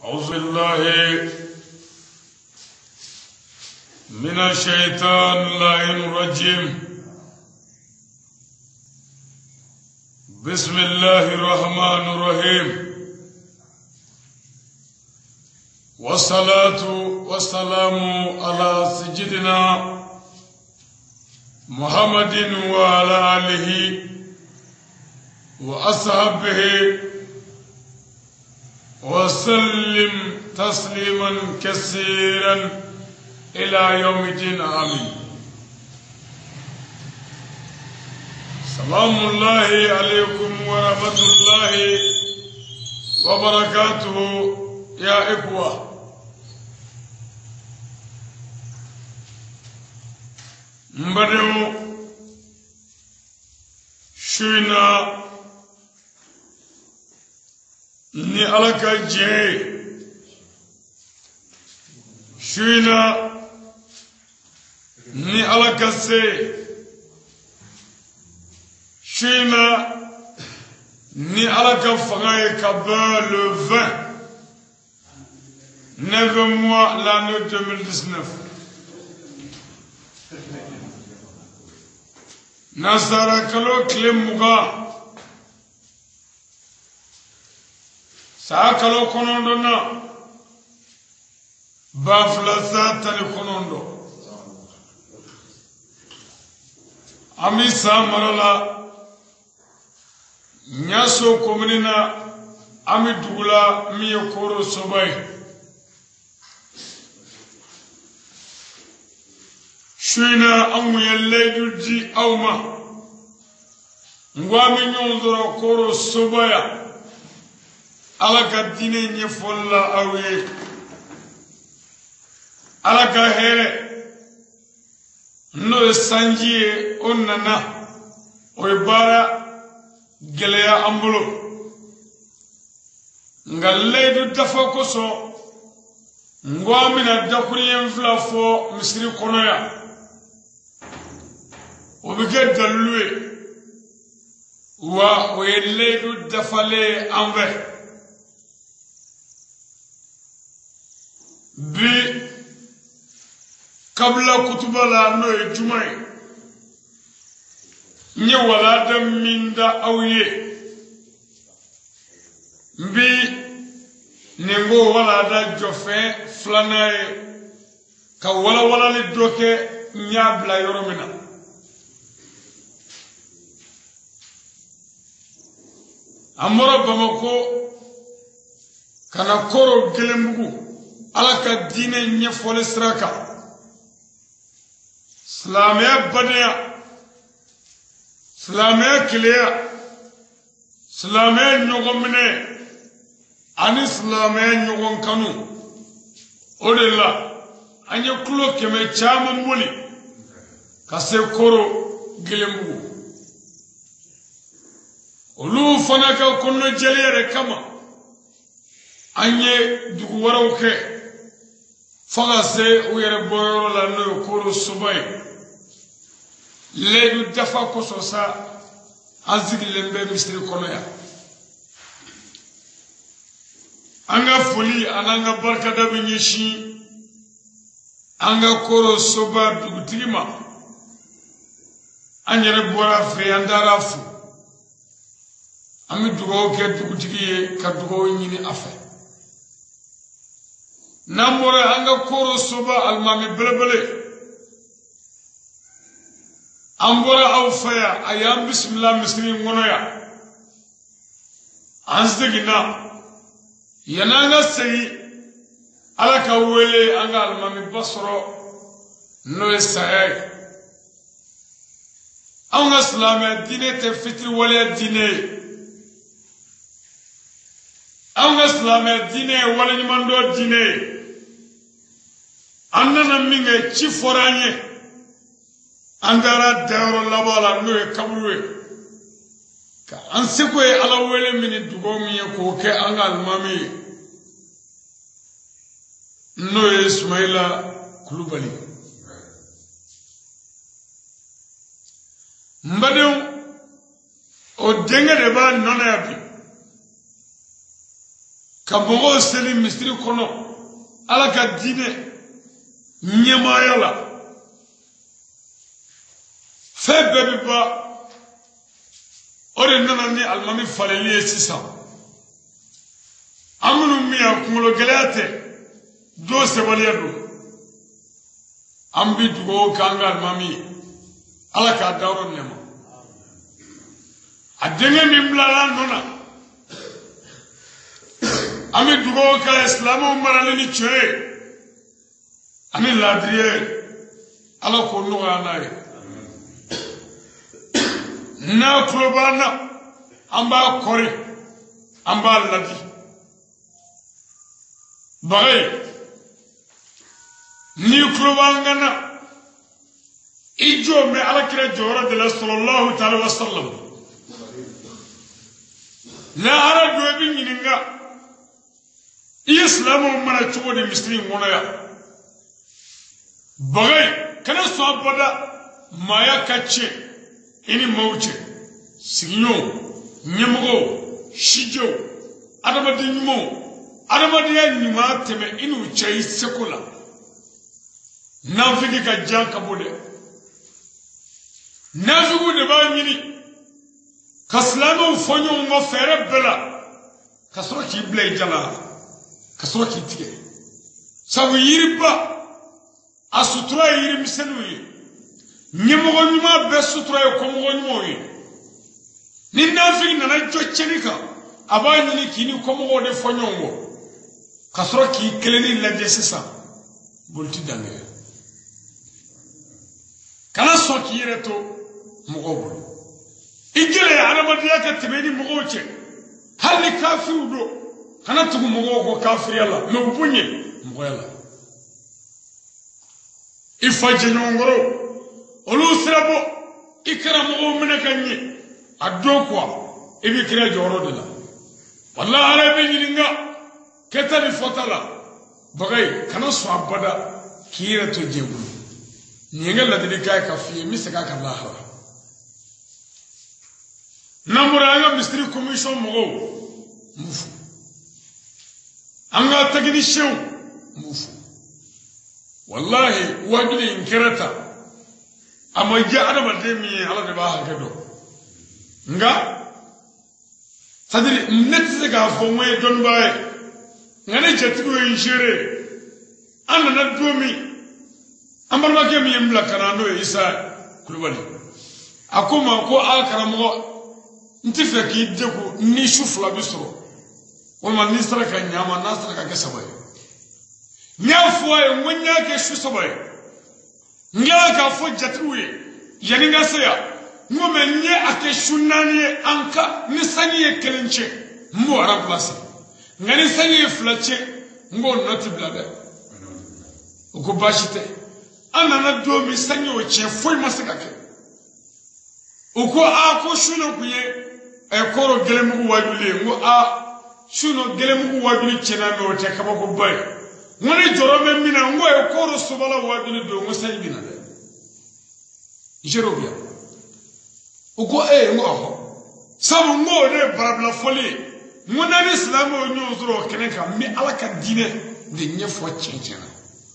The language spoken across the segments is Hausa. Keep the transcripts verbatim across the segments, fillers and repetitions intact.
أعوذ بالله من الشيطان اللعين الرجيم. بسم الله الرحمن الرحيم، والصلاة والسلام على سيدنا محمد وعلى آله وأصحابه وسلم تسليما كثيرا إلى يوم الدين. آمين. سلام الله عليكم ورحمة الله وبركاته يا إخوة. مبدو شينا ni alaka je shina ni alaka se shina ni alaka fanga ka ba le vingt neuf mois l'année deux mille dix-neuf. Nasara kalo klemuga Sakalo konondo na bafla satani konondo ami samarala nyaso komunina ami dugula mi koro sobai shina amu yelledu di awma ngwami nyonzoro koro sobaya alaka dine nye folla awe alaka here no sanjie onana oibara gelea ambulo ngaledu dafa koso ngwamina dakuriyen flafo misiri konoya obige dalue wa oyeledu dafale anve bi kabla kutubala no jumai nye wala da minda awye bi nengo wala da jofe flanae ka wala wala li doke nyabla yoromina amora bamako kana koro gelembugu alaka dine nye fole sraka Islamia badaya Islamia kileya Islamia nyogomine ani Islamia nyogon kanu odela anye kulo keme chama mbuli kase koro gelembu olu fanaka kono jelere kama anye dugu waraw ke faga se u yere boyoro la no koro subay ledu dafa ko so sa azigi lembe misri kono ya anga fuli ananga barka da binyishi anga koro soba dugutilima anyere bora fe andara fu ami dugo ke dugutigiye ka dugo nyini afa namore anga koro soba almami belebele ambora awfaya ayam bismillah misri ngonoya ansdegina yananga sey alaka wele anga almami basro no esay anga salama dine te fitri wala dine anga salama dine wala nyimando dine annana minge ci foranye andara dawro labala no e kabruwe ka ansiko e ala wele mini dugo mi ko ke angal mami no Ismaila Kulubali mbadeu o denge de ba nona yabi كمغو سليم مستري كونو على كدينه نيما يلا فبب با أورينا نني المامي فاللي سيسا أمنو ميا كملو جلاتي دو سباليادو أمبي دو كانغا المامي على كدارو نيما أدنى نملا نونا أمي دو كا إسلام ومرالني تشوي أمي لادريه على كونو أناي na klobana amba kori amba ladi bagay ni klobangana ijo me alakira jora de la sallallahu ta'ala wa sallam la ara do bi nyininga islamu mana chugo de misri ngona ya bagay kana sabada maya kache ini mauche signyo nyemogo shijo adamadi nyimo adamadi ya nyima teme inu chai sekula nafiki ka janka bode nafiku de ba nyini kaslamo fonyo ngo fere bela kasro ki blay jala kasro ki tige sabu yiriba asutura yiri miselu yi nyemogo nyuma be sutura yo komogo nyimo yi ni nafiki nana jochenika abani ni kini komogo de fonyongo kasro ki keleni la jesisa bolti dange kana so ki yereto mogo igele arabadiya ka tibeni mogo che hali kafiru do kana tugu mogo ko kafiri yalla me bunye mogo yalla ifaje nyongoro olu sirabo ikra mogo menakanye addo kwa ibi kira joro de la wallahi ala be nyilinga ketani fotala bagay kana so abada kira to jebu nyinga la de kay ka fi misaka ka lahara namuranga mistri commission mogo mufu anga tagini shew mufu wallahi wajini inkirata ama ja adama de mi ala de ba ha kedo nga sadiri netse ga fo moy don bae ngane jetido injere anna na domi ambarma ke mi yemla kanano isa kulubali akoma ko akaramo ntife ki degu ni shufla bisro wala ni saraka nyama nasara ka kesabay nyafo ay wonya ke shu sabay nga ka fo jatruye yani nga saya ngome nye ake shunani anka ni sanye kelenche mbo remplace ngani sanye flache ngo noti blada uko bashite anana domi sanye oche foi masakake uko ako shuno kuye e koro gelemu wajule ngo a shuno gelemu wajule chena me ote kabako bay ngone jorome mina ngo e koro subala wajule do ngo sanye bina de jerobia uko e ngo aho sabu ngo de barabla foli ngona ni islamu nyu zuro keneka mi alaka dine de nyefo chenchena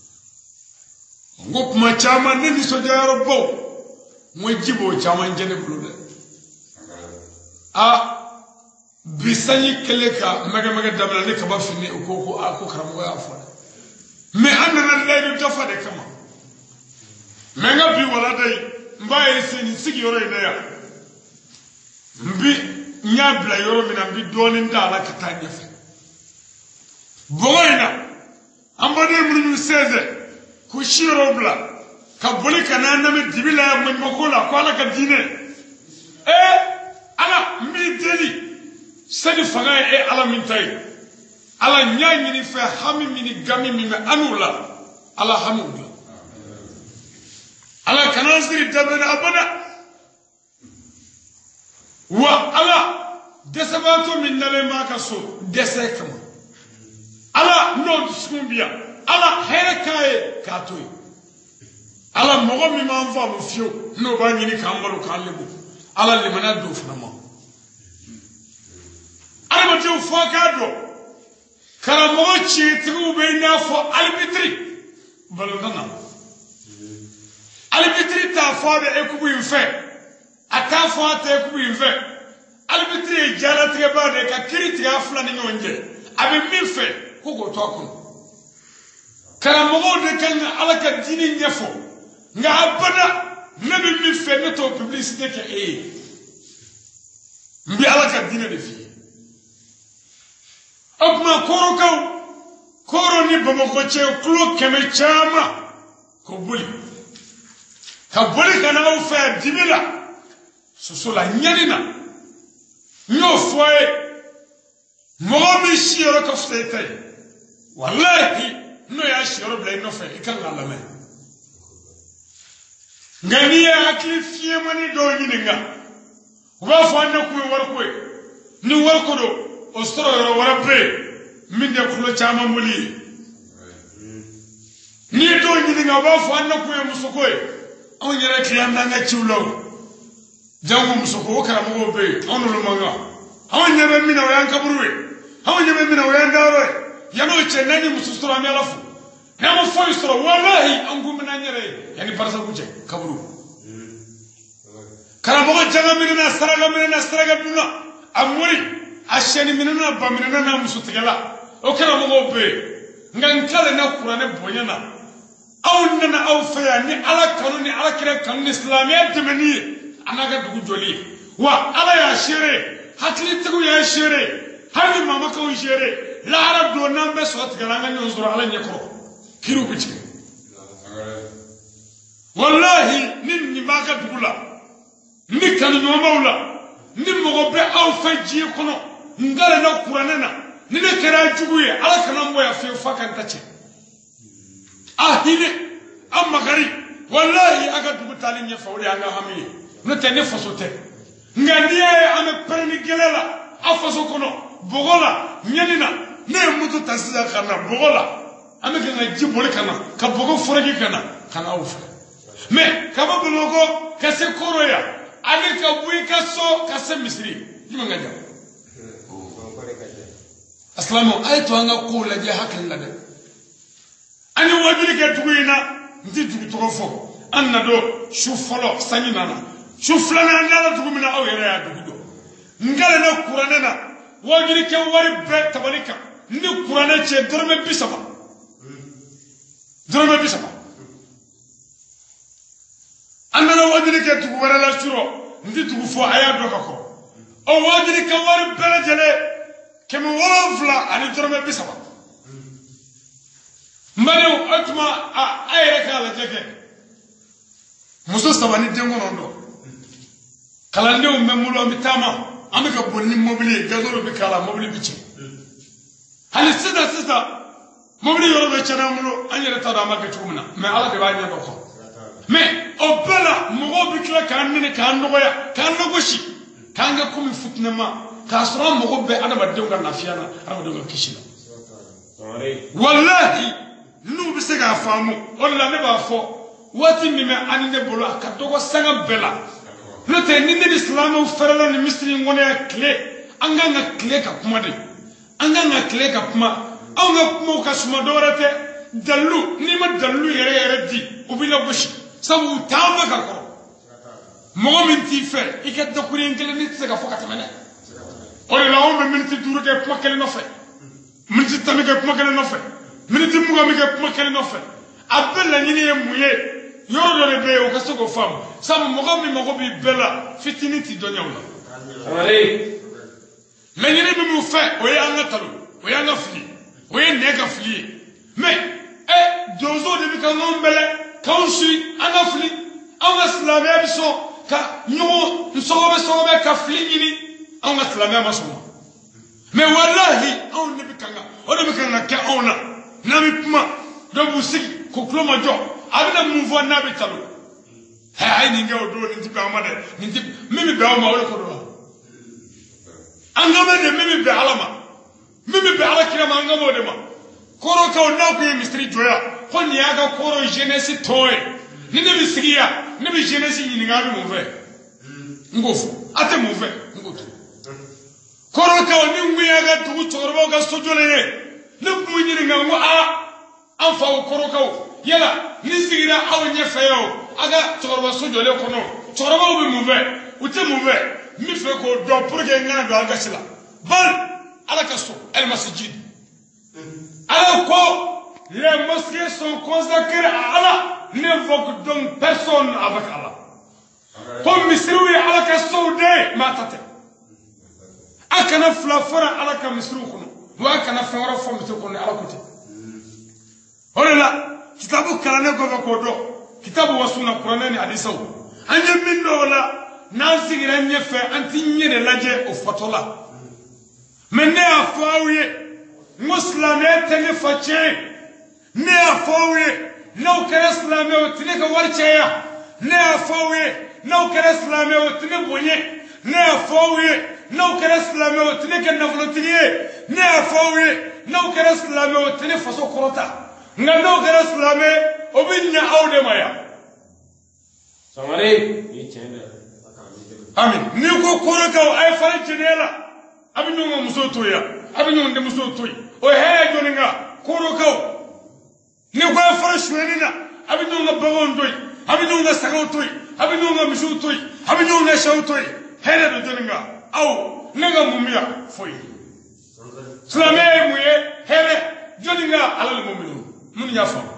ngo kuma chama ne ni sojaro bo mo jibo chama njene blude a bisani keleka mega mega dabla ne kaba fini uko ko ako karamo ya fo me anana lay do fa de kama menga bi wala dai mbaye sini sigi yoro ina ya mbi nyabla yoro mina mbi doni ndala katanya fe boyna ambade munyu seze kushiro bla kabuli kanana me dibila ya mmakola kwala ka dine eh ala mbi deli sadi faga e ala mintai ala nyanyi ni fe hami mini gami mimi anula ala hamudla ala kanasiri dabana abada wa ala desabato min nale maka so desekama ala no skumbia ala herekae katoi ala mogo mi man fa mo fio no ba nyini kambaru kallebu ala limana do fama ala ma tew faka do Karamogo chitigu bena fo albitri balondana albitri ta fo be ekubu infe ata fo ata ekubu infe albitri jala treba de ka kiriti afla ni ngonje abe minfe ko go to akon Karamogo de kan alaka dini nyefo nga abada nabi minfe ne to publicité ke e mbi alaka dini de fi Abma koro kaw koro ni Bamako che klo keme chama ko buli ka buli kana o fa dibila susula nyanina nyo foye mo mi shiro ko fete wallahi no ya shiro blay no fa ikan Allah me ngani ya akli fiye mani do yininga wa fa na ku war ko ni war ko do Ostro warape min de kulo chama muli ni do nyini nga ba fo anna ko musoko e on yere kliyam na nga ciwlo jangu musoko kara mo be on lo manga on nyebe mina wa yankaburu e on nyebe mina wa yandaro e yano che nani musustro ami alafu na mo fo istro wallahi an gum na nyere yani parsa kuche kaburu kara mo janga mina na saraga mina na saraga mina amuri ashani minana ba minana na musutigala okara mo be ngankale na qur'ane boyana aw nana aw faya ni ala kanuni ala kire kanuni islamiyya temani anaga dugu joli wa ala ya shere hakli tigu ya shere hali mama ko shere la arab do nambe sot galanga ni uzura ala nyekro kiru bichi wallahi nin ni maka dugula ni kanu nyomawla ni mo be aw faji kono ngala na qur'ana na ni ne kera juguye ala kana mo ya fi fakan tace ahine amma gari wallahi aga dugu talin ya fawde anga hamiye no tenne fasote ngandiye ame perni gelela afaso kono bogola nyanina ne mutu tasida kana bogola ame kana jibole kana ka bogo foregi kana kana ufa me kama bologo kase koroya ale ka buyi kaso kase misri yimanga ja Aslamu ayto anga kula je hakil la de ani wajiri ke tuguina ndi tugu togofo anna do shufolo sanyina shuflana ngala tugumina aw yere ya dugudo ngala na qur'ana na wajiri ke wari be tabalika ndi qur'ana che dorme bisaba dorme bisaba anna na wajiri ke tugu wara la shuro ndi tugu fo aya do kako o wajiri ke wari bele jele kemi wolofla ani dorme bisaba mbane atuma a ayre kala jeke muso sabani dengo nondo kala ndew memulo mitama amika bonni mobili gazoro bi kala mobili bici hali sida sida mobili yoro be chana mulo anyere tada maka tumuna me ala de ba nyando ko me obala mogo bi kala kan ne kan noya kan nogoshi kanga kumi futnema kasra mogo be adama denga nafiana adama denga kishina wallahi nu bi se ga famu walla ne ba fo wati mi me anine bolo akadogo sanga bela no te ni ne islamu ferala ni misri ngone kle anga nga kle ka kuma de anga nga kle ka kuma anga kuma ka suma dorate dallu ni ma dallu yere yere di ubila bushi sabu tamba ka ko mo min ti fer ikat do kuri ngele ni se ga foka tamane o la on be min ti duru ke kuma kele no fe min ti tamike kuma kele no fe miniti muga mi ke kuma kele no fe abella nyini ye muye yoro do be o kaso go fam sam muga mi mugo bi bella fitiniti do nyawla wale mais nyini bi mu fe o ye anga talu o ye anga fli o ye nega fli mais e dozo de bi ka ngombele kaunshi anga fli anga slamia biso ka nyo nsobe sobe ka fli nyini anga slamia maso mais wallahi on ne bi kanga o de bi kanga ke ona nami kuma do busiki ko kloma jo abina mumvo nabi talo hay ni ngew do ni tiba amade ni tib mimi be awma wala ko do angama de mimi be alama mimi be ala kira manga mo de ma koro ka na ko mistri joya ko ni aga koro jeunesse toy ni ne bisigia ne bi jeunesse ni ngabi mo ve ngofu ate mo ve ngotu koro ka ni ngi aga tu torbo ga sojole an fa o korokao yala ni sigira aw ɲɛ fɛ yo aga cɛkɔrɔba so jɔlen kɔnɔ cɛkɔrɔbaw bɛ mun fɛ u tɛ mun fɛ min fɛ k'o dɔn pour que n kana don an gasi la bal ala ka so el masjid ala ko les mosquées sont consacrées à Allah n'invoque donc personne avec Allah comme misiriw ye ala ka sow de maa ta tɛ a kana fila fara ala ka misiriw kɔnɔ wa a kana fɛn wɛrɛ fɔ misiri kɔnɔ ala ko tɛ o de la kitabu kalannen kɔfɛ k'o dɔn kitabu wa sunna kuranɛ ni hadisaw an ye min dɔn o la n'an sigira ɲɛfɛ an ti ɲɛ de lajɛ o fɔtɔ la mais ne y'a fɔ aw ye n ko silamɛya tɛ ne fa tiɲɛ ne y'a fɔ aw ye n'aw kɛra silamɛ o tɛ ne ka wari caya ne y'a fɔ aw ye n'aw kɛra silamɛ o tɛ ne bonya ne y'a fɔ aw ye n'aw kɛra silamɛ o tɛ ne kɛ nafolotigi ye ne y'a fɔ aw ye n'aw kɛra silamɛ o tɛ ne faso kɔrɔta nka n'aw kɛra silamɛ o bɛ ɲɛ aw de ma yan. Amin. Ni ko korokaw a ye fara jɛnɛ la a bɛ ɲɔgɔn ka muso to yan a bɛ ɲɔgɔn denmuso to yen o ye hɛrɛ jɔnni kan korokaw ni ko a ye fara suyɛni na a bɛ ɲɔgɔn ka baganw to yen a bɛ ɲɔgɔn ka sagaw to yen a bɛ ɲɔgɔn ka misiw to yen a bɛ ɲɔgɔn ka sɛw to yen hɛrɛ bɛ jɔnni kan aw ne ka mun bɛ yan foyi silamɛya ye mun ye hɛrɛ jɔnni kan ala le mun minnu y'a faamu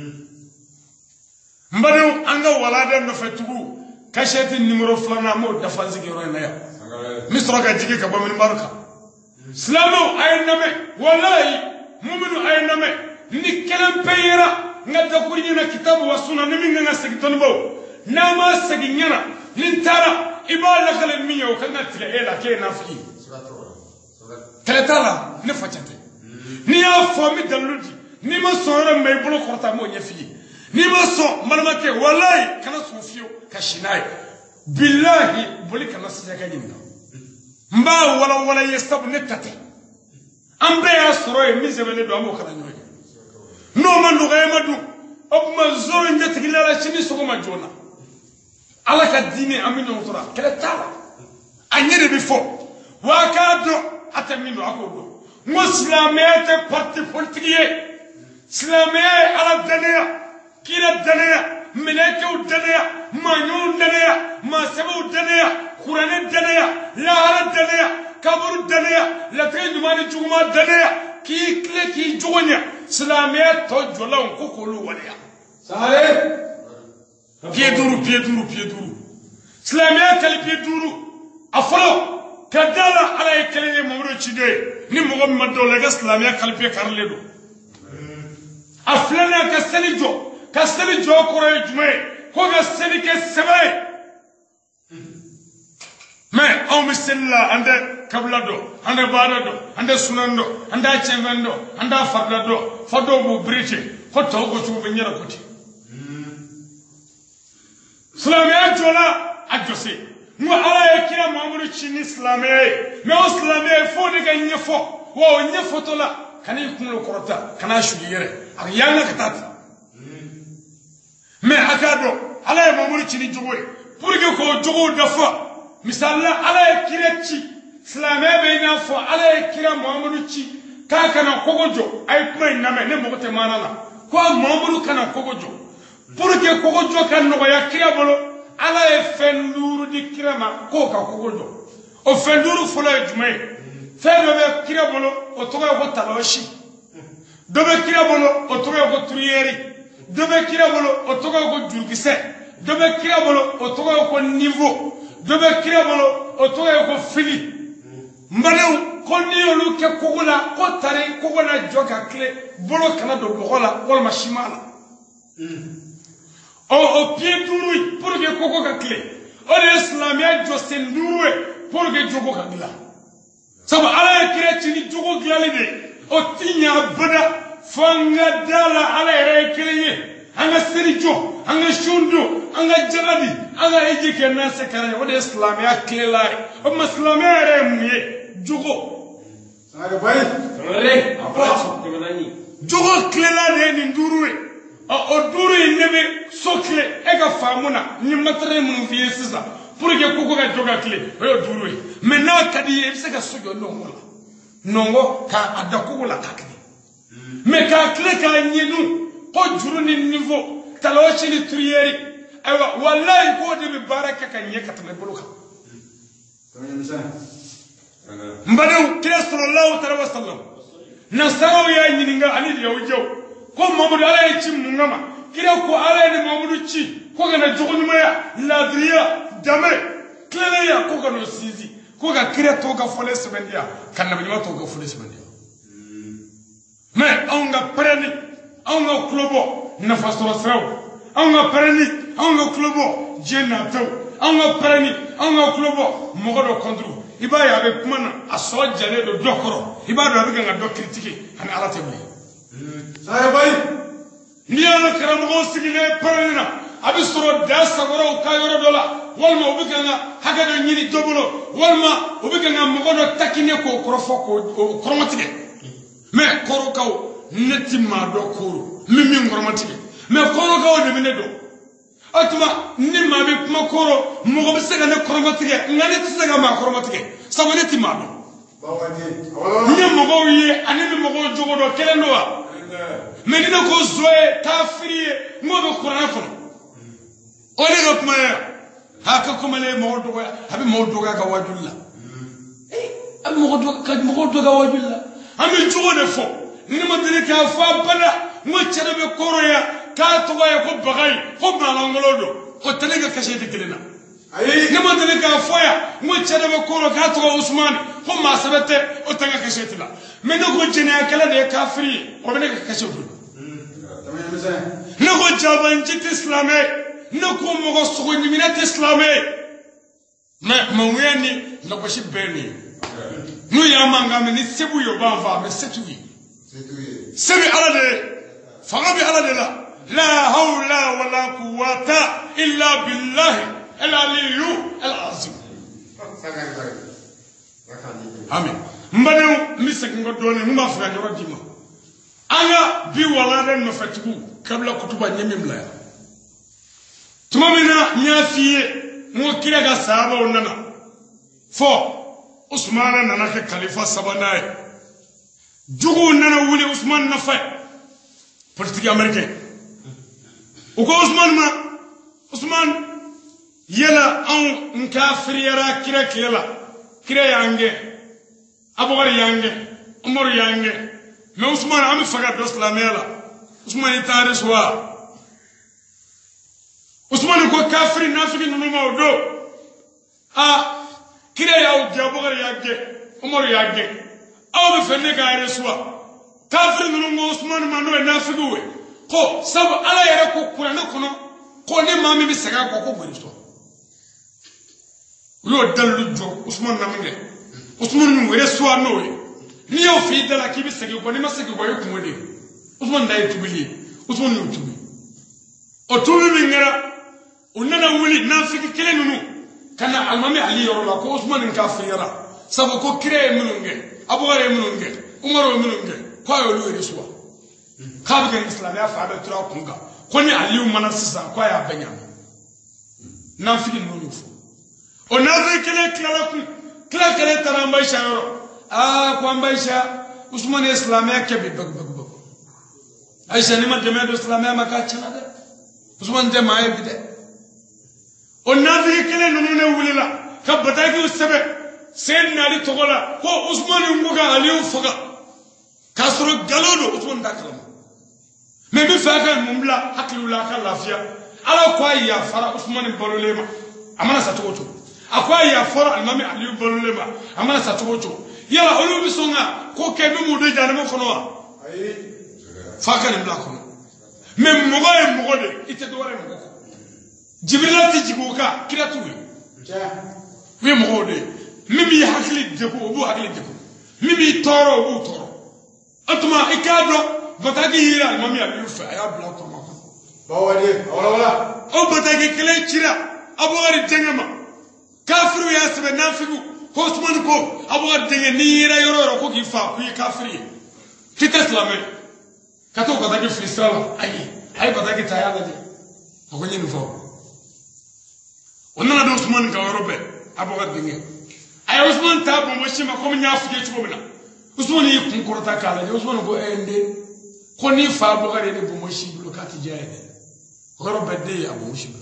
n badenw an ka walanda nɔfɛ tugu kasɛti nimero filanan an b'o dafa n sigiyɔrɔ in na yan n bɛ sɔrɔ ka jigin ka bɔ minibaro kan silamɛw a ye n lamɛn walayi muminu a ye n lamɛn ni kelen pe yera n ka dakuru ɲɛna kitabu wa sunna ni min kan ka segin dɔnnibaw n'a ma segin ɲɛna ni n taara i b'a lakale min ye o kan ka tigɛ e la k'e ye nafili ye kɛlɛ t'a la ne fa ca tɛ n'i y'a fɔ n bɛ dalilu di n'i ma sɔn yɔrɔ min ma i bolo kɔrɔta n b'o ɲɛ f'i ye n'i ma sɔn n balimakɛ walayi kana sɔn fiyewu ka si n'a ye bilahi boli kana sisan ka ɲininka n b'a walawala ye sabu ne ta tɛ an bɛɛ y'a sɔrɔ yen min sɛbɛnnen don an b'o kala ɲɔgɔn ye n'o ma nɔgɔya ma dun o tuma zoro ɲɛtigila la sini sɔgɔma joona ala ka diinɛ an bɛ ɲɔgɔn sɔrɔ kɛlɛ t'a la a ɲɛ de bɛ fɔ wa k'a dɔn a tɛ min dɔn a k'o dɔn n ko silamɛya tɛ parti politiki ye silamɛya ye ala danaya kira danaya mɛlɛkɛw danaya maaɲɔw danaya maasɛbɛw danaya kuranɛ danaya lahara danaya kaburu danaya latigɛ ɲuman ni juguman danaya k'i tile k'i jogo ɲɛ silamɛya tɔ jɔlanw ko k'olu waleya pied duuru pied duuru pied duuru silamɛya kali pied duuru a fɔlɔ ka da la ala ye kelen ye mamadu ciden ni mɔgɔ min ma dɔw la i ka silamɛya kali pied karilen don a filanan ka seli jɔ ka seli jɔ kɔrɔ ye jumɛn ye ko ka seli kɛ sɛbɛn ye mɛ anw bɛ seli la an tɛ kabila dɔn an tɛ baara dɔn an tɛ sunan dɔn an tɛ cɛnfɛn dɔn an tɛ farida dɔn fɔ dɔw b'o birike ko tɔw ko cogo bɛ ɲɛna ko ten silamɛya jɔla a jɔse n ko ala ye kira mamadu ci ni silamɛya ye mɛ o silamɛya ye fo de ka ɲɛfɔ wa o ɲɛfɔtɔ la kana i kunkolo kɔrɔta kana suli yɛrɛ a yanga ka taa ten mɛ a k'a dɔn ala ye mamadu ci ni jogo ye pour que k'o jogow dafa misali la ala ye kira ci silamɛya bɛ i n'a fɔ ala ye kira mamadu ci k'a kana kogo jɔ a ye kuma in lamɛn ne mago tɛ maana la ko a mamadu kana kogo jɔ pour que kogo jɔ ka nɔgɔya kira bolo ala ye fɛn duuru di kira ma k'o ka kogo jɔ o fɛn duuru fɔlɔ ye jumɛn ye fɛn dɔ bɛ kira bolo o tɔgɔ ye ko talawasi dɔ bɛ kira bolo o tɔgɔ ye ko turuyɛri dɔ bɛ kira bolo o tɔgɔ ye ko jurukisɛ dɔ bɛ kira bolo o tɔgɔ ye ko nivo dɔ bɛ kira bolo o tɔgɔ ye ko fili n balimaw ko n'i y'olu kɛ kogo la ko tari kogo la jɔ ka tile bolo kana don bɔgɔ la walima siman la ɔ o pied duuru ye pour que kogo ka tile o de ye silamɛya jɔ sen duuru ye pour que jogo ka dilan sabu ala ye kira ci ni jogo dilanli de ye o ti ɲɛ abada fo an ka da la ala yɛrɛ ye kelen ye an ka seli jɔ an ka sun don an ka jagadi an ka hiji kɛ n'an se kɛra ye o de ye silamɛya tilela ye o tuma silamɛya yɛrɛ ye mun ye jogo jogo tilela de ye nin duuru ye o duuru in ne bɛ so tile e ka faamu na ni matériel minnu f'i ye sisan pour que koko ka jɔ ka tile o ye duuru ye mais n'a ka di i ye i bɛ se ka so jɔ nɔngɔ la nɔngɔ k'a da kogo la k'a tile mais ka kle ka nyenu ko juru ni niveau talochi ni triyeri aywa wallahi ko de bi baraka ka nye katale buluka mbadu kila sallallahu alaihi wasallam nasaro ya nyininga ani ya ujo ko mamudu ala ya chim ngama kila ko ala ni mamudu chi ko gana jogonyuma ya ladriya dame kile ya ko gano sizi ko ga kire to ga fole sebendia kan nabi ma to ga fole sebendia mais on ga preni on ga klobo na fasoro sraw on ga preni on ga klobo jenna taw on ga preni on ga klobo mogodo kontro iba ya be kumana aso jane do dokoro iba do be ga do critique han ala tebli say bay ni ala karamo sigine preni abi soro da sagoro kayoro dola walma ubikanga hagada nyiri dobulo walma ubikanga mogodo takine ko krofo ko kromatike me koro kaw neti ma do koro mimi ngoromatike me koro kaw de mine do atuma ni ma be kuma koro mogo be sega ne kromatike ngani tsega ma kromatike sabo neti ma do bawani ni mogo yi ani mogo jogo do kelendo wa me ni ko zoe kafiri mo be qur'an fo ole do kuma haka kuma le mo do habi mo do ga wajulla eh am mo do ka mo do ga wajulla ami jugo de fo ni ma dele ka fa bala mo cede be koroya ka to ga ko bagay ko balangolo do ko tele ga kashe de kelena ay ni ma dele ka fo ya mo cede be koro ka to ga usman ko ma sabete o tanga kashe tila me no ko jena kala de kafiri ko be ne ka kashe do tamay mesa no ko jaban jit islamé no ko mo ko so ni minate islamé ma mawani no ko shi beni no ya manga me ni sebu yo ba va me setuwi sebi ala de fagabi ala de la la hawla wala quwwata illa billahi al aliyu al azim amen mbadeu misek ngodone numa fuga joro dima anga bi wala den no fatiku kabla kutuba nyemimla tumamina nyafiye mo kira ga sahaba onana fo usmana nana ke khalifa sabanaye jugu nana wuli usman na fay politique américain uko usman ma usman yela an nkafir yara kira kila kira yange abogari yange umar yange me usman ami faga do islamela usman itare soa usman ko kafir nafiki nunu mawdo a kire ya jabogari yange umar yange aw be fenne ga reswa kafir nunu mo usman mano nafiki we ko sab ala yere ko kurana kono ko ne mami bi sega ko ko boristo yo dalu jo usman naminge usman ni were so no ni yo fi dala ki bi segi ko ni ma segi ko yo ko de usman dai tubili usman ni tubi o tubi mi ngara unana wuli nafiki kele nunu kana almami ali yoro la ko usman ni kafira sabo ko kire mununge abore mununge umaro mununge ko yo lu reswa kabi ga islam ya fa da tura kunga ko ni ali umana sisa ko ya banya nafiki nunu fu o nafiki kele kala ku kala kala taramba shayoro ah ko ambaisha usman islam ya ke bi bag bag bag aisha ni ma jama'a islam ya maka chana de usman de mai bi de o nafiki kele nunu ne wulila ka bataki usabe sen nali togola ko usman nguga ali ufaga kasro galodo usman dakala mais bi faga mumla hakilula ka lafia ala kwa ya fara usman balolema amana satoto akwa ya fara almami ali balolema amana satoto yala olu bi songa ko ke bi mudo janama kono ay faga ni blako mais mogo e mogo de ite do wala mogo jibril ti jigoka kiratu ja wi mogo de mimi hakili deko obu hakili deko mimi toro obu toro atuma ikado bataki yira mami abi fa ya bla ko ma bawade wala wala o bataki kele chira abogari tengama kafiru ya sebe nafigu ko usman ko abogari tenge ni yira yoro ko ki fa ku kafiri kita islame kato bataki frisala ai ai bataki tayala de ko nyi ni fo onna do usman ka yoro be abogari tenge ay usman ta bo mo shima ko nya fuje chuko bina Usman yi kun korta kala Usman go ende ko ni fa bo gare ne bo mo shiblo ka ti jaye goro bedde ya bo shiblo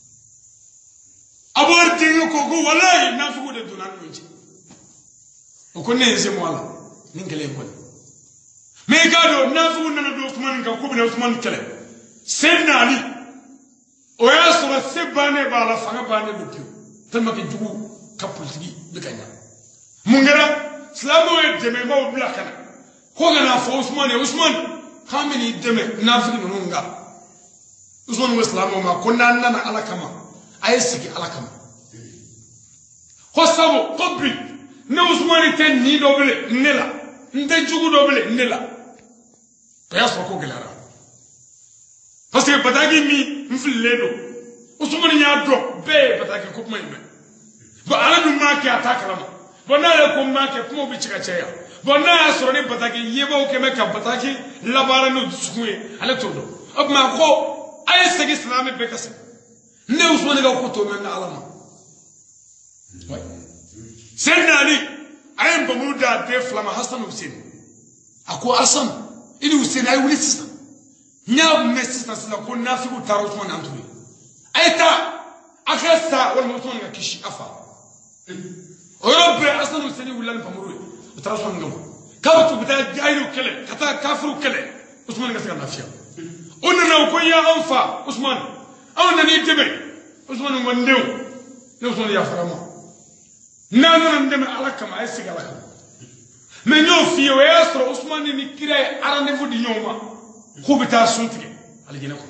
abor tingo ko go wallahi na fugo de dunan nunji ko ne nse mo ala ni ngele ko me gado na fugo na do Usman ka ko bi Usman kele Sayyidina Ali o ya sura sebane bala fanga bane dupu tama ke jugu ka politiki be kanya mungera slamo e deme ma bla kana ko gana fo Usman e Usman kamini deme na fugo nunga Usman wa slamo ma ko nan na ala kama ayesiki ala kama ko sabo ko bi ne Usman ten ni dobele nela nde jugu dobele nela ya so ko gelara parce que pataki mi mfledo Usman nya do be pataki ko mai me ba ala dum ma ke atakala ma bona le ko ma ke ko bi chika cheya bona so ne pataki yebo ke me ka pataki labara no suye ala todo ab ma ko ayesiki islami be kase ne Usman ga ko to men alama way Sayyidina Ali ayem bamuda de flama Hassan Hussein ako Hassan ili Hussein ay wuli sisa nya messi sisa ko nafi ko taro Usman anturi ayta akasa wal Usman ga kishi afa o rabbi Hassan Hussein wulan famuru taro Usman ngam ka to bita jayru kale kata kafiru kale Usman ga sika nafiya onna ko ya anfa Usman awna ni tebe Usman wandew ne Usman ya farama nana ndeme alakama ay sigala mais ñoo fi o yastro Usman ni kire rendez-vous di ñoma xubita suntige ali gene ko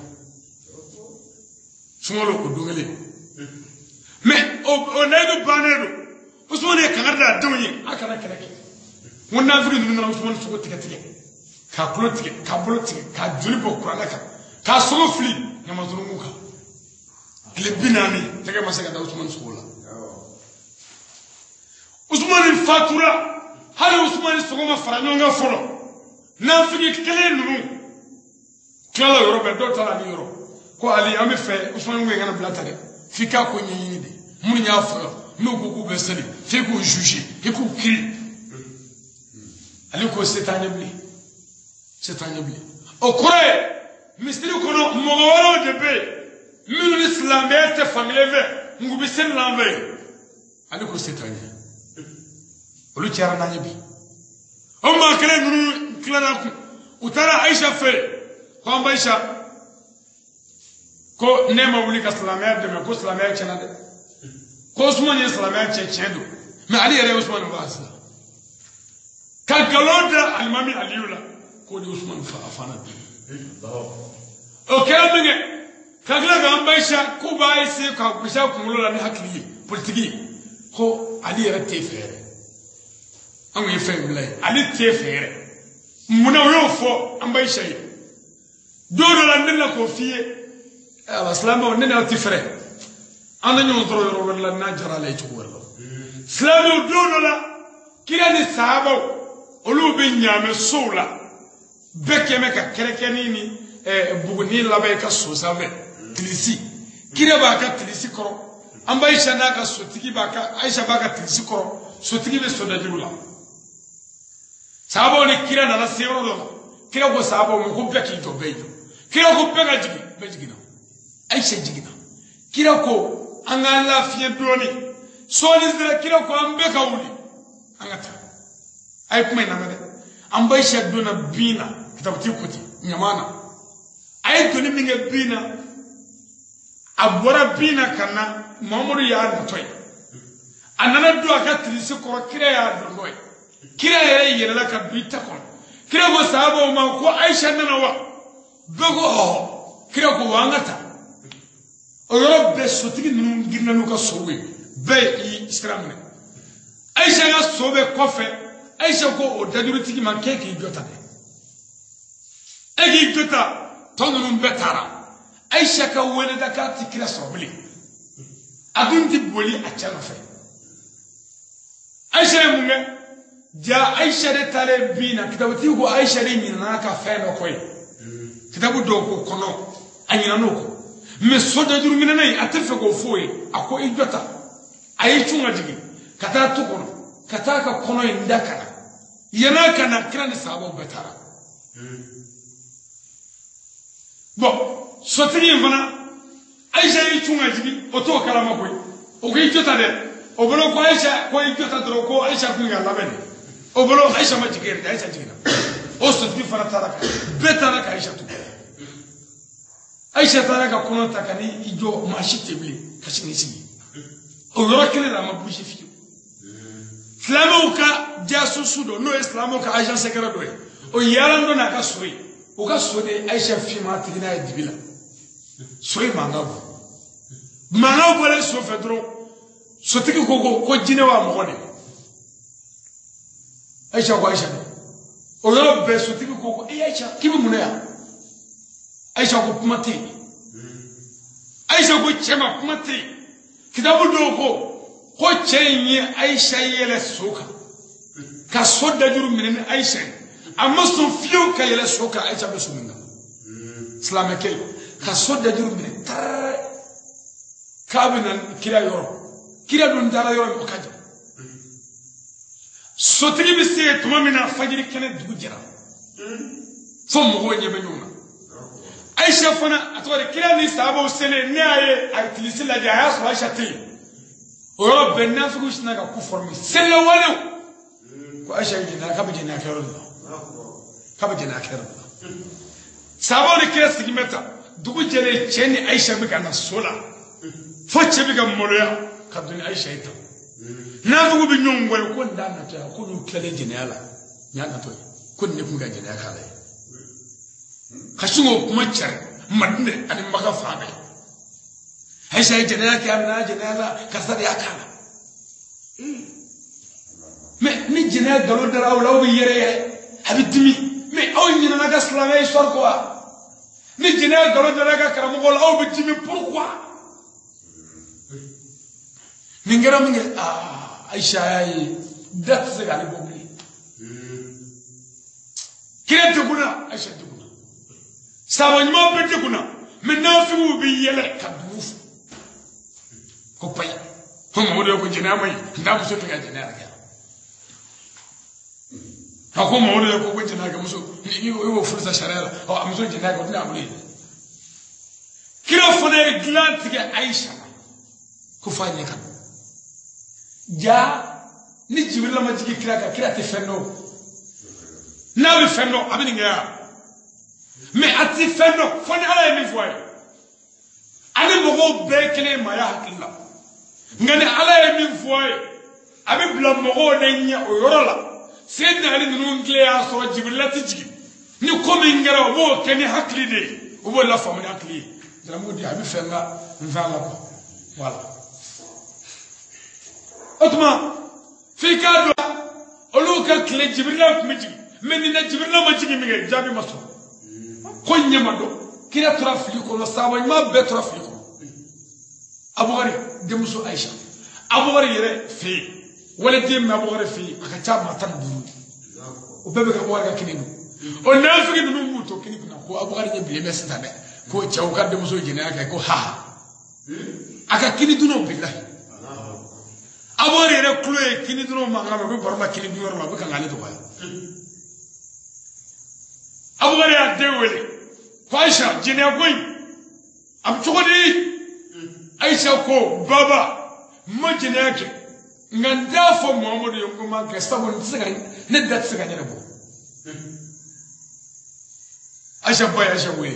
sumolo ko dungale mais o naydo banedo Usman e kangarda dawni akana kereke wonna fi ni na Usman suko tige tige ka politique ka politique ka joli bokko alaka ka solo fli ngama zunu muka le binami tege masaka da Usman sukola Usman fatura hali Usman sogoma faranyonga folo na fini kele nunu kala Europe do tala ni Europe ko ali ame fe Usman ngwe ngana blatare fika ko nyini de mun nya folo no ko ko beseli fe ko juger e ko kri ali ko setanye bli setanye bli o kore mistri ko no mo wala de be min islam be te famileve ngubi sen lambe ali ko setanye olu chara nanya bi o ma kele nunu klana ku utara Aisha fere ko amba Aisha ko nema wuli ka salamiya de me ko salamiya chana de ko Usman ye salamiya che chedo me ali yere Usman ba asla ka galonda almami aliula ko de Usman fa afana o kele minge ka gla ga amba Aisha ko ba ise ka bisha ku mulo la ni hakili politiki ko ali yere te fere amu yefe mlay ali tie fere muna yo fo ambay shay dodo la ndina ko fiye ala salama ndina ti fere anda nyu toro ro wala na jara lay ci wala slamu dodo la kirani sahaba olu be nyame sola beke meka kerekeni ni e buguni labay ka so save tilisi kire ba ka tilisi koro ambay shana ka sotigi ba ka Aisha ba ka tilisi koro sotigi be soda jula sahaba ni kira na la sero do kira go sahaba mo ko beki to bejo kira ko bega jigi bejigina Aisha jigina kira ko anga lafiya doni so ni zira kira ko ambe ka wuli angata ay kuma ina ngade amba Aisha dona bina kitabti kuti nyamana ay doni minge bina abora bina kana Muhammadu ya ntoy anana do aka trisi ko kira ya donoy kira yere yere la ka bita ko kira go sahaba ma ko Aisha nana wa bego kira ko wangata o yo be sotigi nunu girna no ka sowe be islamne Aisha ga sobe kofe Aisha ko o daduru tigi man keke jota de egi jota tonun betara Aisha ka wele da ka tikira sobli adun ti boli a chana fe Aisha munga ja Aisha de tale bina kitabu ti go Aisha de minna ka fe no koy kitabu do ko kono anyina no ko me soda dur minna nay atefe go foye ako ijota ay chunga digi kata to kono kata ka kono indakana yana kana kira ni sahaba betara bon sotigi fana Aisha yi tunga jigi o to kala makoy o ko jota de o bolo ko Aisha ko jota dro ko Aisha kun ga laben o bolo Aisha ma jigere Aisha jigina o sotigi fana taraka betara ka Aisha tu Aisha taraka kono takani ijo mashi tebli kasini sigi o yoro kele la ma bushi fi Islamo ka jasu sudo no Islamo ka Aisha sekara do o yarando na ka soyi o ka sode Aisha fi ma tigina e dibila soyi mangabo mangabo le so fedro so tiki ko ko ko jine wa mo ne Aisha ko Aisha o yoro be so tiki ko ko e Aisha kibi muna ya Aisha ko pumati Aisha ko chema pumati kitabu do ko ko chenye Aisha yele soka ka soda juru minen Aisha amma so fiyo ka yele soka Aisha be suminga islam ke ka soda juru minen tar ka binan kira yoro kira dun dara yoro ko kaja sotri bi se tuma mina fajiri kene dugu jara fo mo go nyebe nyuma Aisha fana atore kira ni sahaba sele ne aye ay tilisi la ja ya Aisha ti o benna fugu sina ka ku formi sele wala ko Aisha jina ka bi jina ka ro ka bi jina ka ro sahaba ni kira sigimeta dugu jere cheni Aisha bi kana sola fo chebi ga moloya ka duni Aisha ita na fugu bi nyongwe ko ndana ta ko nu kele jina ala nya na to ko ne fugu ga jina ka la kashingo kuma char madne ani maka fabe Aisha jina ka amna jina la kasar ya kana me ni jina galo dara wala bi yere habitimi me aw ni na ga slamay sor quoi ni jina galo dara ga karamo wala aw bi timi pourquoi ni ngara mi ah Aisha ay dat se gali bobli kirete kuna Aisha kuna sawan mo be kuna me na fi bi yele kaduf ko pay ko mo do ko jina may nda ko so to ga jina ga ko mo do ko ko jina ga muso ni wo fursa sharala o amso jina ga na amri kiro fone glant ga Aisha ko fanye kan ja ni jibril ma jigi kira ka kira te fenno na bi fenno abini ga me ati fenno fone ala mi foy ani mogo be kele ma ya hakilla ngane ala ya min foye abi bla mogo ne nya o yorola sedna ali nunu ngle ya so jibril tiji ni komi ngara bo keni hakli de o bo la famu hakli dara mo di abi fenga nvala ko wala otma fi kado oluka kle jibril ko miji men na jibril ma jigi mi ngi jabi maso ko nyama do kira trafiki ko sawa ma be trafiki Abu Bakar demuso Aisha Abu Bakar yere fi wala dem Abu Bakar fi aka cha matan duru o bebe ka wala kininu o nafiki dunu muto kini kuna ko Abu Bakar nyebile mesita be ko chaw ka demuso jina aka ko ha aka kini dunu billahi Abu Bakar yere kloe kini dunu mangama be barma kini bi yorma be kan ale to ba Abu Bakar ya dewele ko Aisha jina koy am chogodi Aisha ko baba majina yake nganda fo Muhammadu yongo man ka sabu ntsaga ne dat tsaga ne bo Aisha boy Aisha we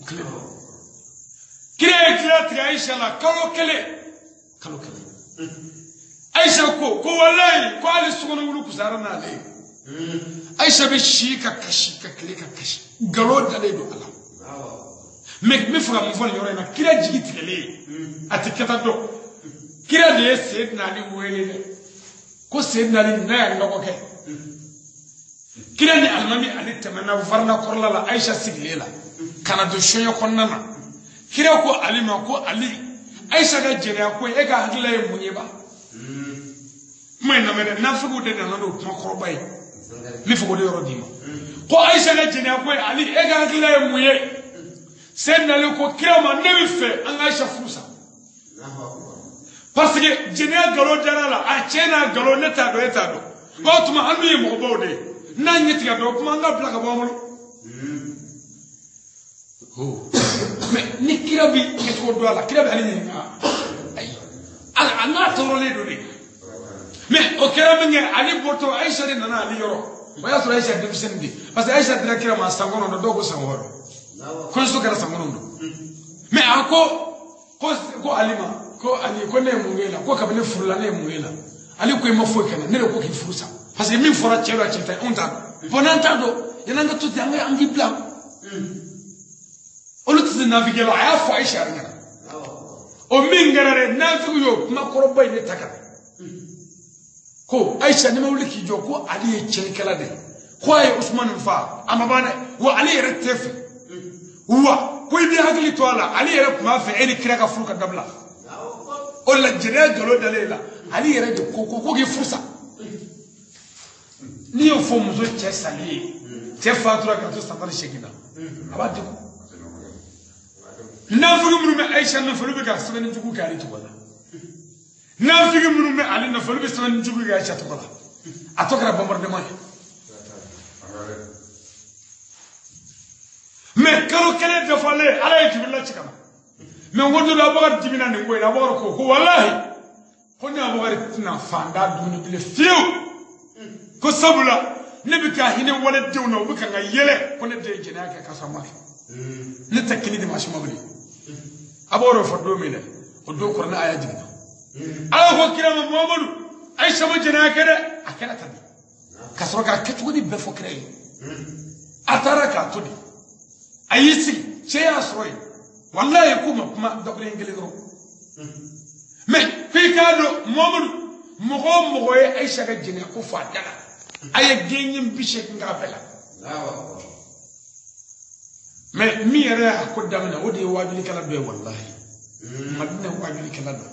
kire kire tri Aisha la kalo kele kalo kele Aisha ko ko wallahi ko ali suguna wulu kusara na le Aisha be shi ka kashi ka kele ka kashi galo dale do Allah mek me fura mo fon yoro na kira jigi tele atikata do kira de sayyidina ali wele ko sayyidina ali na ya ngoko ke kira ni almami ali tamanna farna korla la Aisha siglela kana do shoyo konnana kira ko ali ma ko ali Aisha ga jere ko e ga hagla e munye ba mai na mede na fugo de na do kuma korbai mi fugo de yoro dima ko Aisha ga jere ko ali e ga hagla e munye Sayyidina Ali ko kira ma ne fe an Aisha fusa parce que jenia galo jarala a chena galo neta do eta do ko tuma anu ye mo bawde na nyeti ga do kuma nga blaka bomul oh mais ni kira bi ko do ala kira bi ali ni ay ala ana torole do ni mais o kira bi nge ali boto Aisha ni nana ali yoro waya so Aisha de bisendi parce que Aisha dira kira ma sangono do dogo sangoro ko so kala sangono do mais ako ko ko alima ko ali ko ne mungela ko kabane furla ne mungela ali ko ma fo kana ne ko ki furusa parce que min fora chelo a chita onta bonanta do yananga tuti anga angi blanc olu tuti navigelo aya fo Aisha rena o min garare nafigu yo ma korobo ne taka ko Aisha ne mawli ki jo ko ali e chenkala de ko ay Usman fa amabane wa ali retef wa ko bi hagli to ala ali yere kuma fa eni kiraka furuka dabla o la jere dolo dalela ali yere de ko ko ki fursa ni yo fo muso che sali che fatura ka to safari shekina abadi ko na fugu mun me Aisha na fugu ka sabani jugu gari to wala na fugu mun me ali na fugu sabani jugu ga Aisha to wala atokara bombardement mais karo kene defale ala yi tibilla cikana mais wondo la bagar tibina ni ngoy la bagar ko ko wallahi ko nya bagar tina fanda duni bile fiu ko sabula ne bi ka hine wala dewna bu ka nga yele ko ne de jina ka kasama ne takini de mashi mabli aboro fa do mi ne o do ko na aya jigna ala ko kirama Muhammadu Aisha ma jina ka de akana tabi kasro ka ketu ni be fo kire atara ka tudi ayisi cheya soy wallahi kuma kuma dobre ngeli ro mais fi kado Muhammadu mogo mogo e Aisha ga jina ko fa dala ay genyim bishe nga fela mais mi yara ko damna wodi wajuli kala be wallahi madina wajuli kala do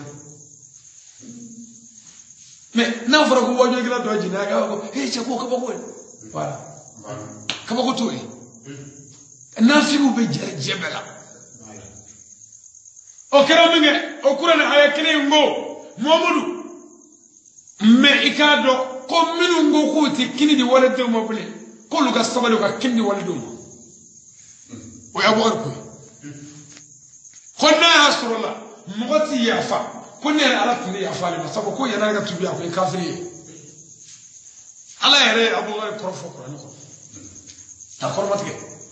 mais na fara ko wajuli kala do jina ga ko he che ko ka bako wala ka bako to e na figu be jebela o kera minge o kurana aya kene ngo Muhammadu me ikado ko minu ngo ko ti kini di wala de mo bule ko lu ga sabale ko kindi wala do mo o ya bor ko ko na hasrullah mugati ya fa ko ne ala tindi ya fa le sabo ko yana ga tubiya ko kafiri ala yare abu ga profo ko ko ta kormatike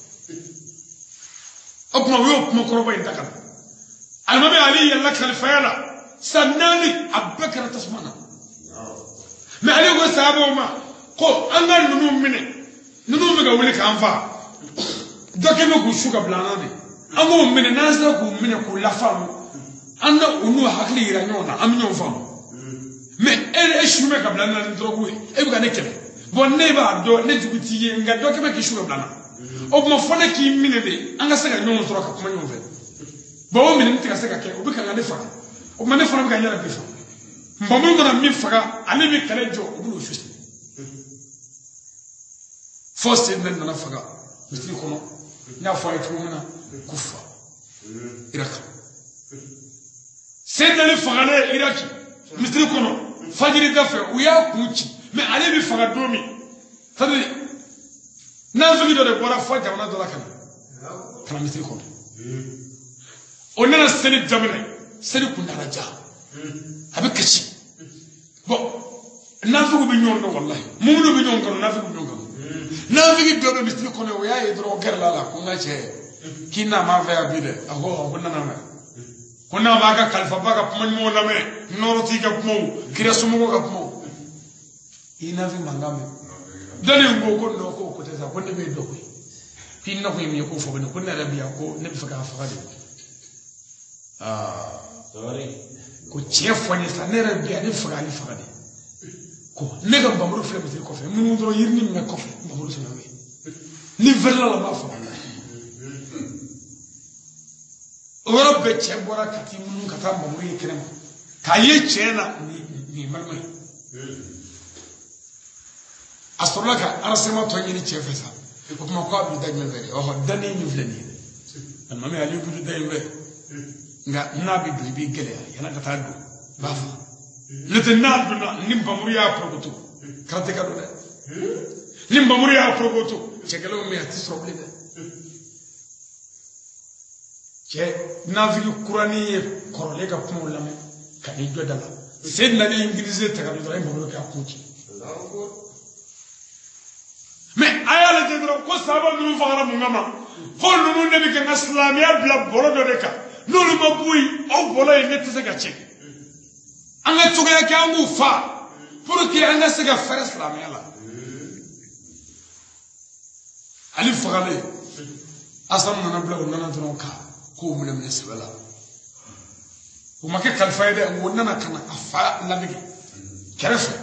okuma wo kuma koroba intakana almabe ali yalla khalfayala sanani abubakar tasmana me ali go sabo ma ko angal nunu mine nunu me ga wuli kan fa doke me ku shuga blana de ango mine nasa ku mine ku lafamu anna unu hakli ira nyona am nyon fam me ele shume ka blana ndrogu e bi ga ne kele bonne ba do ne juguti ye nga doke me ki shuga blana o ma fona ki mine de anga sega nyon tro ka kuma nyon fe bo mine ntika sega ke o bi ka ngane fa o ma ne fona bi ka nyara bi fa mbamu ngona mi faga ani mi kale jo o bu shusti first in na faga misli kono nya fa itu mona kufa iraka sen dali faga le iraki misli kono fajiri dafe o ya kuchi me ale bi faga domi fadi na zugi do de bora fa jamana do la kana kana misli kono onana seni jamana seni kunara ja abikachi bo nafigu bi ñoon do wallahi mumudu bi ñoon ko nafigu bi ñoon ko nafigu do be misli ko ne o yaay dro gerla la ko ngache kina ma fa abide aho ko nana ma ko na ba ka kalfa ba ka man mo lame noroti ka mo kira sumo ka mo ina fi mangame dale ngo ko no ko ko tesa ko ne be do ko pinna ko mi ko fo ne ko na rabiya ko ne bi fa ka fa de ah sorry ko chef woni sa ne rabiya ne fa ali fa de ko ne ga bamru fe mi ko fe mu do yirni me ko fe bamru se nawe ni verla la ba fa oro be che bora kati mu kata bamru ye krema ka ye chena ni ni malmai astrolaka arasema to yini chef sa ko kuma ko abi daj me vere o dani ni vleni amma me ali budu day we nga nabi du bi gele yana kata do ba fa le tenable na nimba muriya prokoto karte ka do de nimba muri ya progoto chekelo me ati problème che navigi kurani korole ga pumo lame kani jodala sedna ni ingilize tagami do mo ka kuchi mais ayala de dro ko saba nu fara mu ngama fo nu ne bi ke islamiya bla bolo do de ka no lu mabui o bolo e net se ga che anga tuga ya ka ngu fa pour que anga se ga fara islamiya la ali fagale asam nana bla nana dro ka ko mu ne me sebala o make kalfaide o nana kana afa labigi kerefe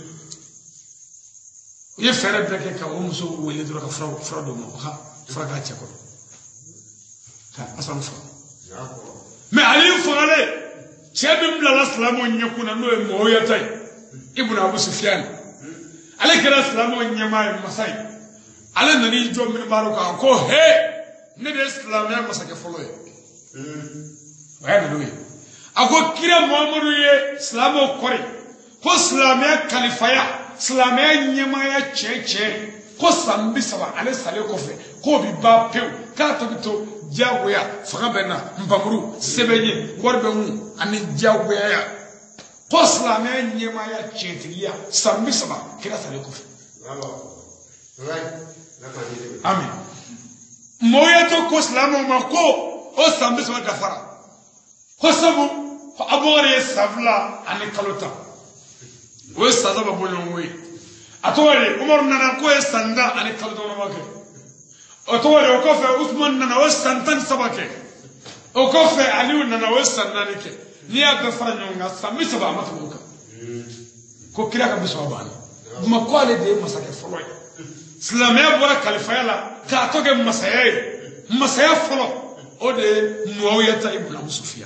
ye fere breke ka o muso wele dro ka fra fra do mo ha fra ka che ko ha asam fa mais ali fagale chebim bla la islamu nyakuna no e mo yatay ibn abu sufyan ale kala islamu nyama masai ale nani jo min baruka ko he ne de islam ya masake folo ye wa na do ako kira muhammadu ye islamo kore ko islamia kalifaya islamia nyama ya cheche ko sambi saba ale sale ko fe ko bi ba pew ka to to jagoya faga bena mbamuru sebenye warbe mu ani jagoya ya ko islamia nyama ya chetriya sambi saba kira sale ko fe right amen moya to ko islamo mako o sambi saba kafara ko sabu abore savla ani kalota o sada ba bonyo we atore umar nana ko sanda ani kalota no make atore o ko fe usman nana o santan sabake o ko fe ali nana o sanna nike ni aga faranyo nga sambi saba matuka ko kira ka biso bana ma ko ale de masake folo islamia bora kalifayala ka to ge masaye masaya folo o de muawiyah ibn abu sufyan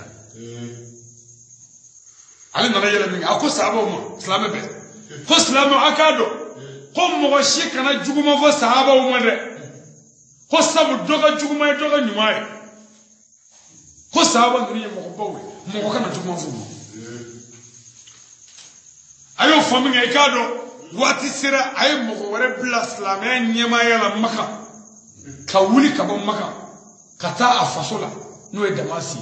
ali nana yele minga ako sahaba mo islam be ko islam akado ko mo shi kana juguma fo sahaba mo de ko sabu doga juguma doga nyumaye ko sahaba ngiri mo ko bawe mo ko kana juguma fo ayo faminga ikado wati sira ay mo ko wore bla islam ya nyema yala maka ka wuli ka bon maka kata afasola no e damasi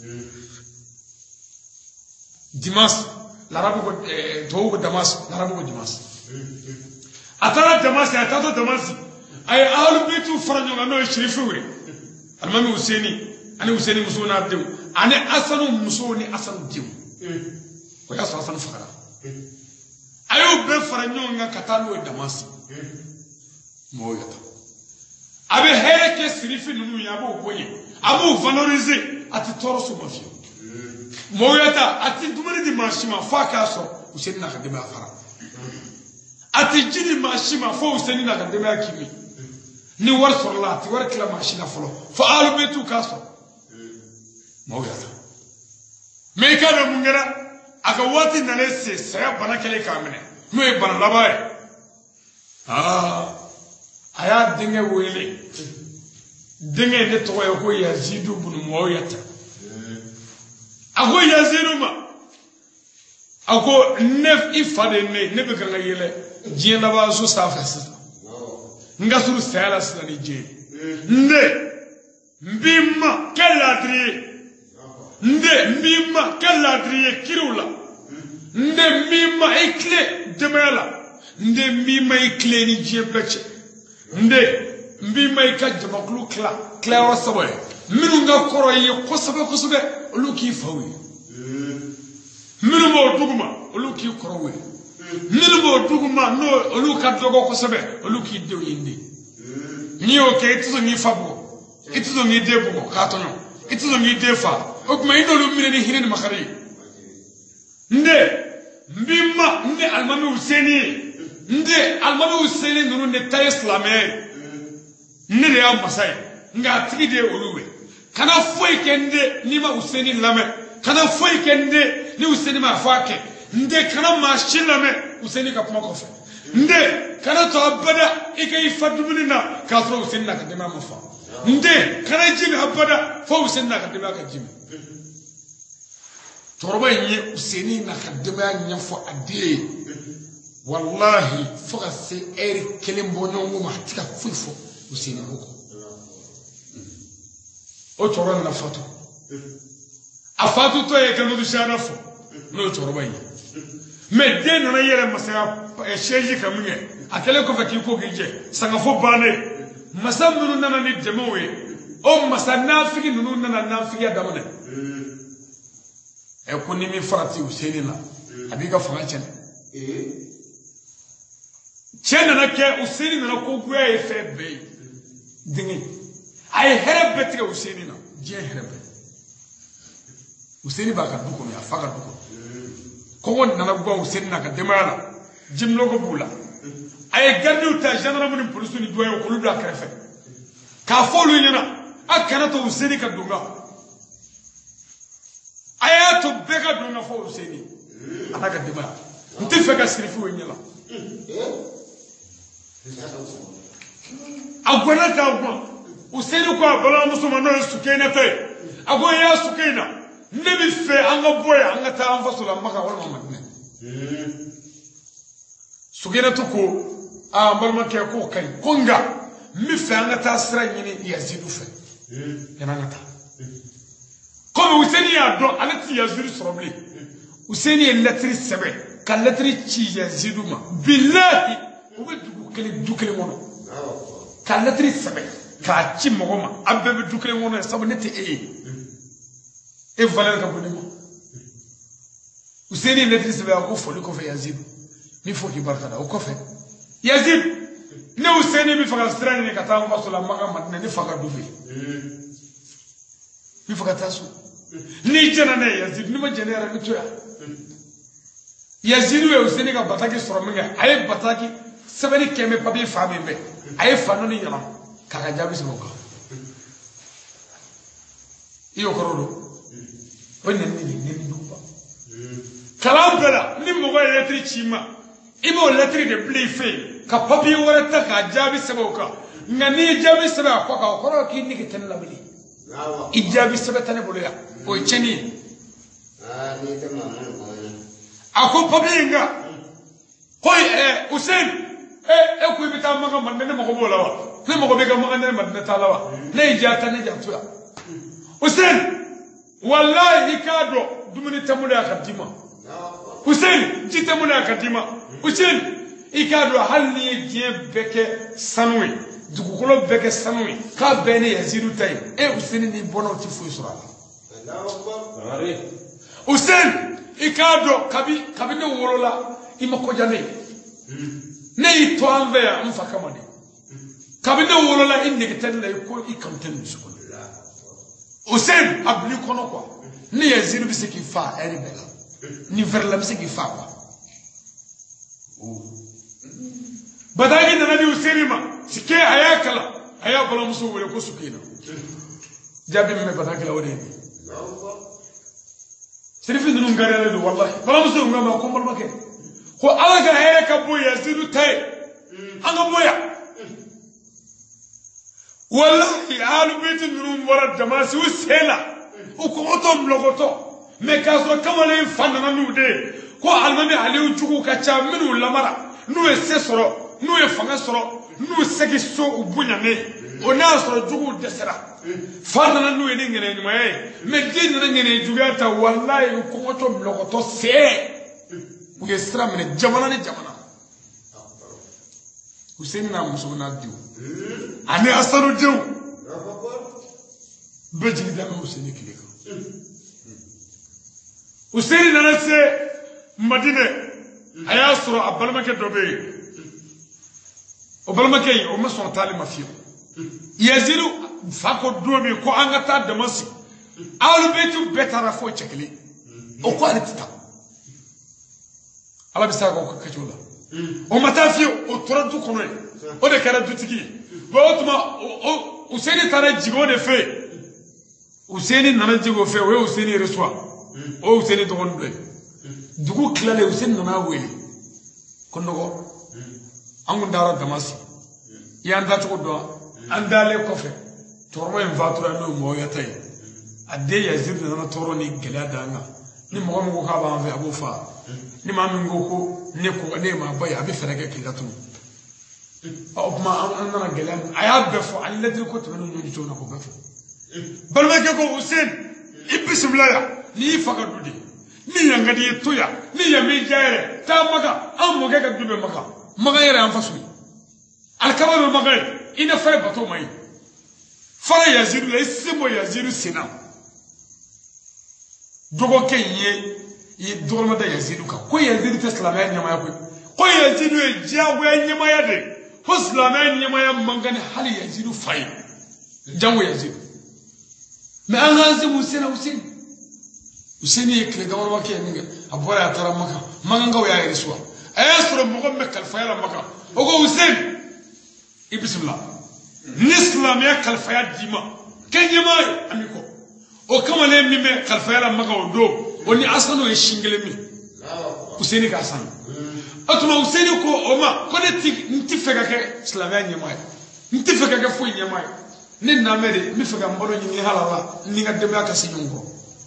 Dimas, l'arabe ko Damas, l'arabe ko Dimas. Atara Damas, atato Damas. Ay ahlu bitu faranyo ngano shirifu we. Almami Husseini, ani Husseini muso na dew. Ani asanu muso ni asanu dew. Ko ya so asanu fakara. Ayo be faranyo nga katalo Damas. Mo yata. Abe hereke shirifu nunu yabo boye. Abu valoriser ati toro so mafio. Moyata ati dumani di mashima faka so useni na kadema fara ati jini mashima fo useni na kadema kimi ni war sorlati war kila mashina folo fa alu betu kaso moyata me kana mungera aka wati na lesse saya bana kele kamene no e bana labaye ah aya dinge wele dinge ne to ko yazidu bunu moyata ako yaziruma ako nef ifade ne ne be kan yele jiena ba so safa sita nga suru sala sita ni je nde mbimma kaladri nde mbimma kaladri kirula nde mbimma ikle demela nde mbimma ikle ni je beche nde mbimma ikajja maklu kla kla wasaboy minu nga koro yi kosobe kosobe oluki fawi minu mo duguma oluki korowe minu mo duguma no oluka dogo kosobe oluki dew yinde ni o ke ituzo ni fabo ituzo ni debugo katonyo ituzo ni defa okuma ino lu mine ni hireni makari nde mbimma nde almami Husseini nde almami Husseini nunu ne tay islamé ne le am masai nga tigide oluwe kana foi kende ni ma Husseini lame kana foi kende ni Husseini ma fake nde kana ma shilame Husseini ka kuma kofe nde kana to abada ikay fadubina ka tro Husseini na kadema mafa nde kana jimi abada fo Husseini na kadema ka jimi toroba nye Husseini na kadema nyafo ade wallahi foka se eri kelembo nyongo ma tika fuifo usini huko o choro na fatu afatu to e kanu dushana fo no choro bayi me den na yere masaya e sheji kamunye akele ko faki ko gije sanga fo bane masam nunu nana ni demowe o masana fiki nunu nana nafiki ya damone e ko ni mi farati usini la abiga fanga chen eh chen na ke usini na ko guya e fe be dingi ay herbe tika usini na je herbe usini ba ka duko ya faga duko ko won na go usini na ka demala jimlo ko bula ay gardu ta gendarme ni police ni doyo ko lubla krefe ka folu nyina akana to usini ka dunga ayato beka dunga fo usini anaka demala ntife ka sirifu wenyala agwana ta agwa useni ko abala musuma no sukena te ago ya sukena nebi fe anga boya anga ta anfasula maka wala mamadne sukena to ko a malma ke ko kai konga mi fe anga ta sra nyini yazidu fe yana ngata ko useni ya do alati yazidu sorobli useni letri sebe kan letri ci yazidu ma billahi ubi dukele dukele mono kan letri sebe ka ci mogoma abbe dukele mono sabu nete e e valeur ka bonimo useni letri sebe ko foli ko fe yazidu mi fo ki barkada o ko fe yazid ne useni mi faga strani ne kata ma sula maga matne ni faga dubi mi faga tasu ni jana ne yazid ni ma jenera mi toya yazid we useni ka bataki sorominga ay bataki sabari keme pabi fami be ay fanu ni yalam kaka jabi simoka iyo korodo wonna ni ni ni duba kalam bela ni mo go letri chima ibo letri de blife ka papi wala ta ka jabi simoka ngani jabi saba ko ka koro ki ni kitan labili ijabi saba tane boloya o cheni ah ni ta maman ko ako papi nga koy eh usen eh e ko bita maga man ne mako bola wa ne mako be ga maga ne man ne talawa ne jata ne jatuya usen wallahi kado dumuni tamula kadima usen jitamula kadima usen ikado halni je beke sanwe dugukolo beke sanwe ka bene yazidu tay e usen ni bono ti fu isra Allahu akbar ari usen ikado kabi kabi ne worola imako jane ne ito anve ya mfaka mane kabine wolola indi kitende ko ikamten sukun usen abli kono kwa ni yaziru bisiki fa eri bela ni verla bisiki fa kwa badagi na nabi usenima sike ayakala ayabala musu wele ko sukina jabi me badagi la wode sirifi dunu ngare do wallahi bala musu ngama ko mbal make ko alaga hele ka boya zidu tay anga boya wallahi alu beti nuru wala damasi usela uko otom logoto me kaso kamale fanana nude ko almami ali ujugu kacha minu lamara nu esesoro nu efanga soro nu segi so ubunya ne ona soro jugu desera fanana nu eni ngene ni mai me din na ngene jugata wallahi uko otom logoto se uye stra mene jamana ne jamana Hussein na muso na diu ani asaru diu beji da Hussein kileka Hussein na nase Madina aya sura abalma ke dobe obalma ke o maso tali mafio yaziru fako dobe ko angata damasi alu betu betara fo chekli o ko alitita ala bisa ko kachula o matafio o torantu kono o de kara dutiki bo otuma o useni tara jigo de fe useni nana jigo fe we useni reswa o useni to on ble dugu klale useni nana weli kondo angu ndara damasi ya nda to do andale kofe tormo en vatura no mo yatay ade yazid nana toro ni gelada nga ni mo mo ka ba anve abo fa ni ma mi ngoko ne ko ne ma ba ya bi ferege ke gatunu o ma an na gelam aya be fo alladhi ko to no ni to na ko be fo balma ke ko Hussein ibismillah ni faka dudi ni yanga di toya ni ya mi jaire ta maka an mo ke ka dube maka maka yere an fasu al kabaru maka ina fere bato mai fara Yazid la isimo Yazid sina dogo kenye yi dorma da Yazid ka ko Yazid ta islamai nyama ya ko ko Yazid e jago ya nyama ya de ko islamai nyama ya mangani hali Yazid fai jango Yazid me an hazi Hussein Hussein Hussein ye kle gawar wake ninga abora ya tara maka maganga ya yirsuwa ayasro mugo me kalfaya maka ogo Hussein ibismillah l'islam ya kalfaya dima kenyama amiko o kama ne mi me kalfaya maka odo oni asano e shingele mi Hussein ka san atuma Hussein ko oma ko ne ti nti fega ke islam ya nyama nti fega ke fu nyama ni na mere mi fega mbolo nyi halala ni ga demya ka sinyungo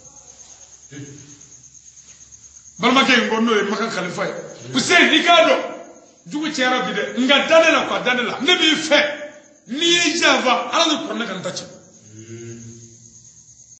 balma ke ngono e maka khalifa Hussein ikado jugu chera bide nga danela kwa danela ne bi fe ni java ala ko na kan tachi